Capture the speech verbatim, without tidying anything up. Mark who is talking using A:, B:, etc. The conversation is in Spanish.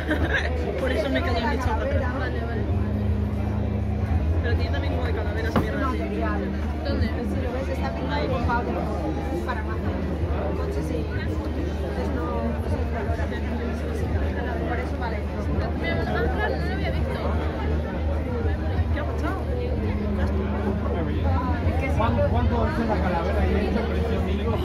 A: Por eso me cayó mi chapa. Vale, vale. Pero tiene también como de calaveras, mierda así. ¿Dónde?
B: Si lo ves, está pintado con Pablo para más. Entonces sí. Entonces no, no se valora. Por eso vale.
A: Ah, claro, no lo había visto. ¿Qué ha pasado?
C: ¿Cuánto es la calavera?